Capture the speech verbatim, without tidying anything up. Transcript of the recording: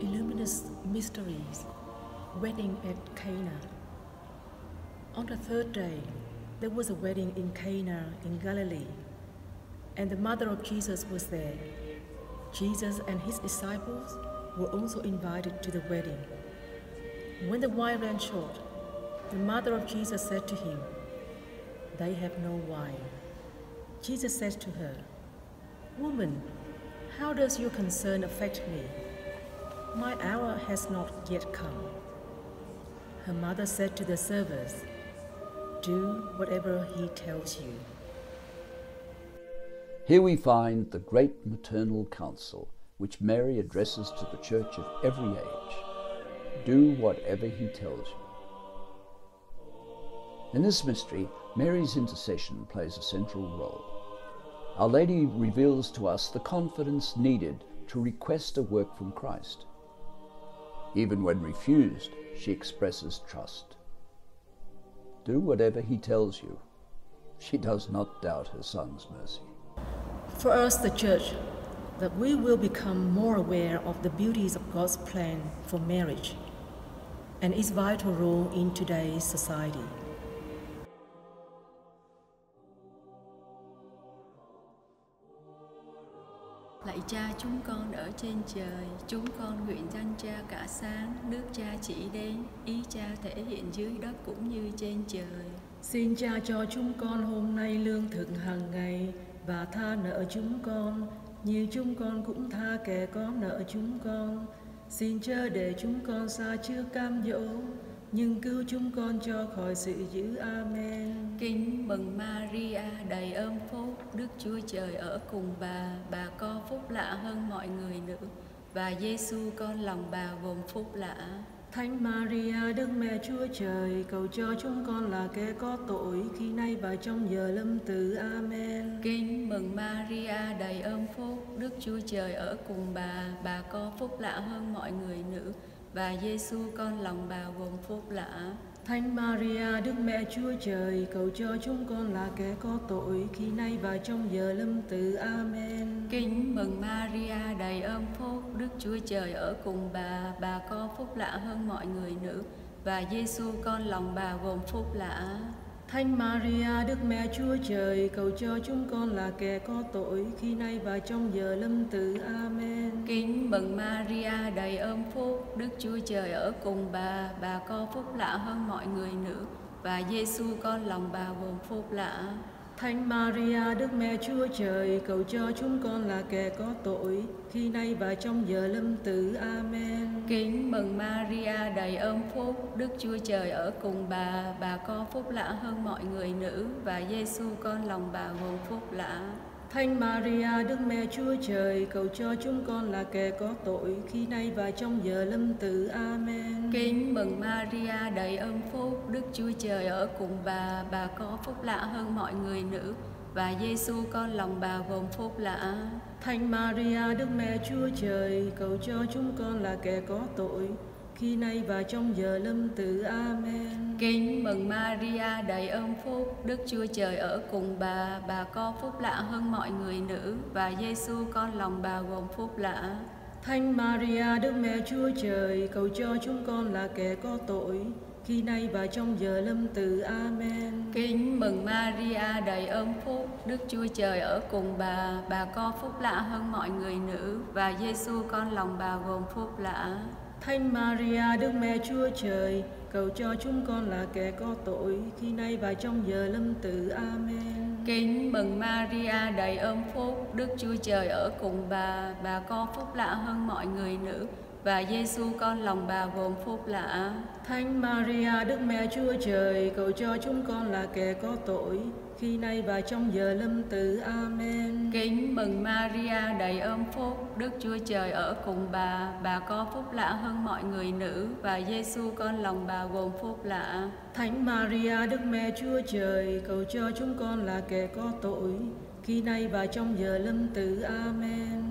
Illuminous Mysteries, Wedding at Cana. On the third day, there was a wedding in Cana in Galilee, and the mother of Jesus was there. Jesus and his disciples were also invited to the wedding. When the wine ran short, the mother of Jesus said to him, "They have no wine." Jesus said to her, "Woman, how does your concern affect me? My hour has not yet come." Her mother said to the servers, "Do whatever he tells you." Here we find the great maternal counsel which Mary addresses to the church of every age. Do whatever he tells you. In this mystery, Mary's intercession plays a central role. Our Lady reveals to us the confidence needed to request a work from Christ. Even when refused, she expresses trust. Do whatever he tells you. She does not doubt her Son's mercy. For us, the Church, that we will become more aware of the beauties of God's plan for marriage and its vital role in today's society. Lạy Cha chúng con ở trên trời, chúng con nguyện danh Cha cả sáng, nước Cha chỉ đến, ý Cha thể hiện dưới đất cũng như trên trời. Xin Cha cho chúng con hôm nay lương thực hàng ngày và tha nợ chúng con, như chúng con cũng tha kẻ có nợ chúng con. Xin chớ để chúng con sa trước cám dỗ, nhưng cứu chúng con cho khỏi sự dữ. Amen. Kính mừng Maria, đầy ơn phúc, Đức Chúa Trời ở cùng bà, bà có phúc lạ hơn mọi người nữ, và Giêsu con lòng bà gồm phúc lạ. Thánh Maria, Đức Mẹ Chúa Trời, cầu cho chúng con là kẻ có tội, khi nay và trong giờ lâm tử. Amen. Kính mừng Maria, đầy ơn phúc, Đức Chúa Trời ở cùng bà, bà có phúc lạ hơn mọi người nữ, và Giêsu con lòng bà gồm phúc lạ. Thánh Maria, Đức Mẹ Chúa Trời, cầu cho chúng con là kẻ có tội, khi nay và trong giờ lâm tử. Amen. Kính mừng Maria, đầy ơn phúc, Đức Chúa Trời ở cùng bà, bà có phúc lạ hơn mọi người nữ, và Giêsu con lòng bà gồm phúc lạ. Thánh Maria, Đức Mẹ Chúa Trời, cầu cho chúng con là kẻ có tội, khi nay và trong giờ lâm tử. Amen. Kính mừng Maria, đầy ơn phúc, Đức Chúa Trời ở cùng bà, bà có phúc lạ hơn mọi người nữ, và Giêsu con lòng bà gồm phúc lạ. Thánh Maria, Đức Mẹ Chúa Trời, cầu cho chúng con là kẻ có tội, khi nay và trong giờ lâm tử. Amen. Kính mừng Maria, đầy ơn phúc, Đức Chúa Trời ở cùng bà, bà có phúc lạ hơn mọi người nữ, và Giêsu con lòng bà gồm phúc lạ. Thánh Maria, Đức Mẹ Chúa Trời, cầu cho chúng con là kẻ có tội, khi nay và trong giờ lâm tử. Amen. Kính mừng Maria, đầy ơn phúc, Đức Chúa Trời ở cùng bà, bà có phúc lạ hơn mọi người nữ, và Giêsu con lòng bà gồm phúc lạ. Thánh Maria, Đức Mẹ Chúa Trời, cầu cho chúng con là kẻ có tội, khi nay và trong giờ lâm tử. Amen. Kính mừng Maria, đầy ơn phúc, Đức Chúa Trời ở cùng bà, bà có phúc lạ hơn mọi người nữ, và Giêsu con lòng bà gồm phúc lạ. Thánh Maria, Đức Mẹ Chúa Trời, cầu cho chúng con là kẻ có tội, khi nay và trong giờ lâm tử. Amen. Kính mừng Maria, đầy ơn phúc, Đức Chúa Trời ở cùng bà, bà có phúc lạ hơn mọi người nữ, và Giêsu con lòng bà gồm phúc lạ. Thánh Maria, Đức Mẹ Chúa Trời, cầu cho chúng con là kẻ có tội, khi nay và trong giờ lâm tử. Amen. Kính mừng Maria, đầy ơn phúc, Đức Chúa Trời ở cùng bà, bà có phúc lạ hơn mọi người nữ, và Giêsu con lòng bà gồm phúc lạ. Thánh Maria, Đức Mẹ Chúa Trời, cầu cho chúng con là kẻ có tội, khi nay và trong giờ lâm tử. Amen. Kính mừng Maria, đầy ơn phúc, Đức Chúa Trời ở cùng bà, bà có phúc lạ hơn mọi người nữ, và Giêsu con lòng bà gồm phúc lạ. Thánh Maria, Đức Mẹ Chúa Trời, cầu cho chúng con là kẻ có tội, khi nay và trong giờ lâm tử. Amen.